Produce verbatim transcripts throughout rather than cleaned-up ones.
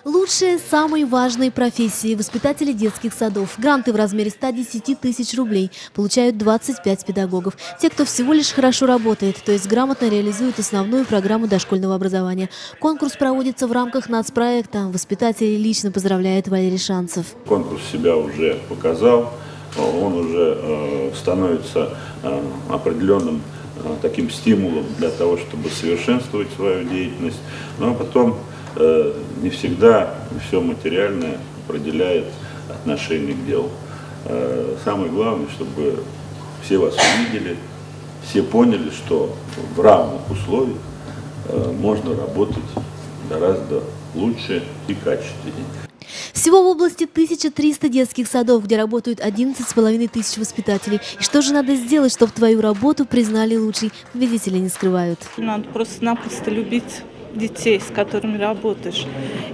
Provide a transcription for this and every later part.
Лучшие, самые важные профессии – воспитатели детских садов. Гранты в размере ста десяти тысяч рублей получают двадцать пять педагогов. Те, кто всего лишь хорошо работает, то есть грамотно реализует основную программу дошкольного образования. Конкурс проводится в рамках нацпроекта. Воспитателей лично поздравляет Валерий Шанцев. Конкурс себя уже показал, он уже э, становится э, определенным э, таким стимулом для того, чтобы совершенствовать свою деятельность. Ну а потом э, не всегда все материальное определяет отношение к делу. Э, самое главное, чтобы все вас увидели, все поняли, что в равных условиях э, можно работать гораздо лучше и качественнее. Всего в области тысяча триста детских садов, где работают одиннадцать с половиной тысяч воспитателей. И что же надо сделать, чтобы твою работу признали лучшей? Победители не скрывают. Надо просто-напросто любить детей, с которыми работаешь,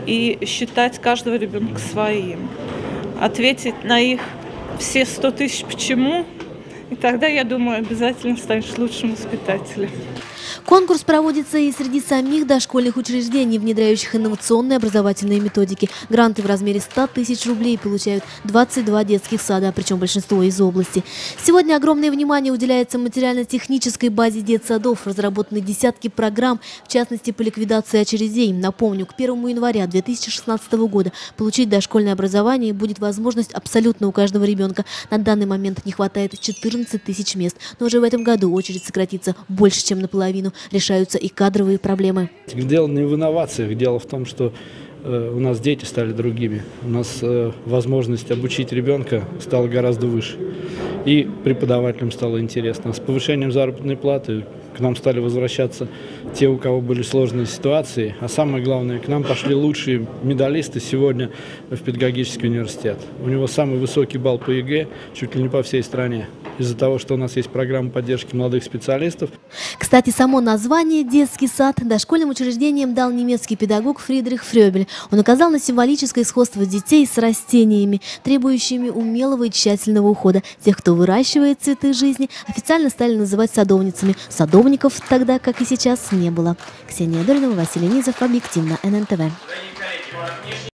и считать каждого ребенка своим. Ответить на их все сто тысяч «почему», и тогда, я думаю, обязательно станешь лучшим воспитателем. Конкурс проводится и среди самих дошкольных учреждений, внедряющих инновационные образовательные методики. Гранты в размере ста тысяч рублей получают двадцать два детских сада, причем большинство из области. Сегодня огромное внимание уделяется материально-технической базе детсадов. Разработаны десятки программ, в частности по ликвидации очередей. Напомню, к первому января две тысячи шестнадцатого года получить дошкольное образование будет возможность абсолютно у каждого ребенка. На данный момент не хватает четырнадцати тысяч мест, но уже в этом году очередь сократится больше, чем наполовину. Решаются и кадровые проблемы. Дело не в инновациях, дело в том, что э, у нас дети стали другими. У нас э, возможность обучить ребенка стала гораздо выше. И преподавателям стало интересно. С повышением заработной платы к нам стали возвращаться те, у кого были сложные ситуации. А самое главное, к нам пошли лучшие медалисты сегодня в педагогический университет. У него самый высокий балл по ЕГЭ чуть ли не по всей стране. Из-за того, что у нас есть программа поддержки молодых специалистов. Кстати, само название «детский сад» дошкольным учреждением дал немецкий педагог Фридрих Фрёбель. Он указал на символическое сходство детей с растениями, требующими умелого и тщательного ухода. Тех, кто выращивает цветы жизни, официально стали называть садовницами. Садовников тогда, как и сейчас, не было. Ксения Доринова, Василий Низов, объективно, эн эн тэ вэ.